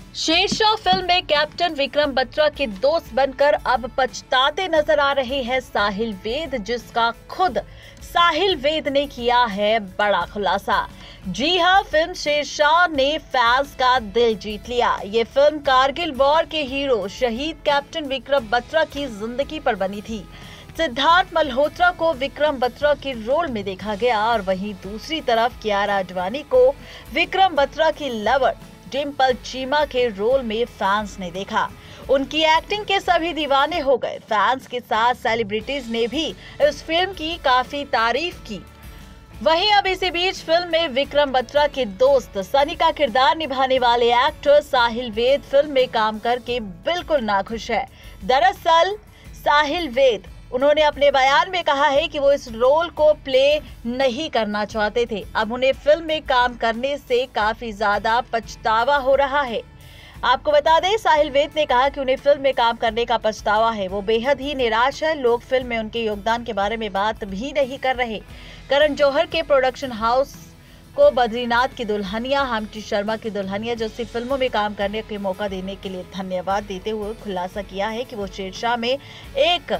Sher Shah film में captain Vikram Batra के दोस्त बनकर अब पछताते नजर आ रहे हैं साहिल वैद, जिसका खुद साहिल वैद ने किया है बड़ा खुलासा। जी हां, फिल्म शेरशाह ने फैंस का दिल जीत लिया। ये फिल्म कारगिल वॉर के हीरो शहीद कैप्टन विक्रम बत्रा की जिंदगी पर बनी थी। सिद्धार्थ मल्होत्रा को विक्रम बत्रा के रोल में देखा गया और वहीं दूसरी तरफ कियारा आडवाणी को विक्रम बत्रा की लवर डिम्पल चीमा के रोल में फैंस ने देखा। उनकी एक्टिंग के सभी दीवाने हो गए। फैंस के साथ सेलिब्रिटीज ने भी इस फिल्म की काफी तारीफ की। वहीं अब इसी बीच फिल्म में विक्रम बत्रा के दोस्त सनी का किरदार निभाने वाले एक्टर साहिल वैद फिल्म में काम करके बिल्कुल नाखुश है। दरअसल साहिल वैद उन्होंने अपने बयान में कहा है कि वो इस रोल को प्ले नहीं करना चाहते थे। अब उन्हें फिल्म में काम करने से काफी ज्यादा पछतावा हो रहा है। आपको बता दें, साहिल वैद ने कहा कि उन्हें फिल्म में काम करने का पछतावा है। वो बेहद ही निराश है। लोग फिल्म में उनके योगदान के बारे में बात भी नहीं कर रहे। करण जौहर के प्रोडक्शन हाउस को बद्रीनाथ की दुल्हनिया, हम्टी शर्मा की दुल्हनिया जैसी फिल्मों में काम करने के मौका देने के लिए धन्यवाद देते हुए खुलासा किया है कि वो शेरशाह में एक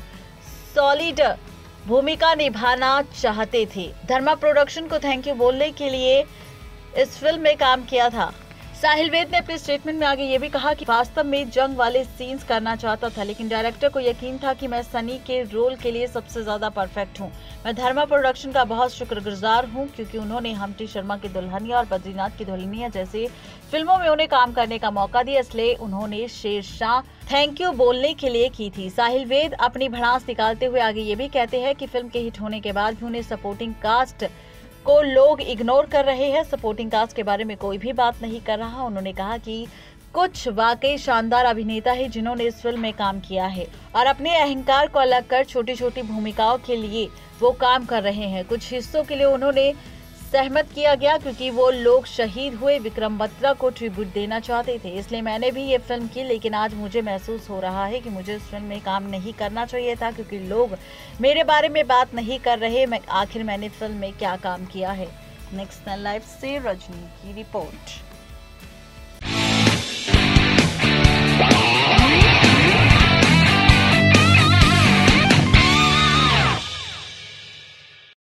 सॉलिड भूमिका निभाना चाहते थे। धर्मा प्रोडक्शन को थैंक यू बोलने के लिए इस फिल्म में काम किया था। साहिल वैद ने अपने स्टेटमेंट में आगे ये भी कहा कि वास्तव में जंग वाले सीन्स करना चाहता था, लेकिन डायरेक्टर को यकीन था कि मैं सनी के रोल के लिए सबसे ज्यादा परफेक्ट हूं। मैं धर्मा प्रोडक्शन का बहुत शुक्रगुजार हूं क्योंकि उन्होंने हम्टी शर्मा की दुल्हनिया और बद्रीनाथ की दुल्हनिया जैसी फिल्मों में उन्हें काम करने का मौका दिया, इसलिए उन्होंने शेरशाह थैंक यू बोलने के लिए की थी। साहिल वैद अपनी भड़ास निकालते हुए आगे ये भी कहते हैं कि फिल्म के हिट होने के बाद भी उन्हें सपोर्टिंग कास्ट को लोग इग्नोर कर रहे हैं। सपोर्टिंग कास्ट के बारे में कोई भी बात नहीं कर रहा। उन्होंने कहा कि कुछ वाकई शानदार अभिनेता है जिन्होंने इस फिल्म में काम किया है और अपने अहंकार को अलग कर छोटी छोटी भूमिकाओं के लिए वो काम कर रहे हैं। कुछ हिस्सों के लिए उन्होंने सहमत किया गया क्योंकि वो लोग शहीद हुए विक्रम बत्रा को ट्रिब्यूट देना चाहते थे, इसलिए मैंने भी ये फिल्म की। लेकिन आज मुझे महसूस हो रहा है कि मुझे इस फिल्म में काम नहीं करना चाहिए था क्योंकि लोग मेरे बारे में बात नहीं कर रहे। आखिर मैंने फिल्म में क्या काम किया है। नेक्स्ट लाइव से रजनी की रिपोर्ट।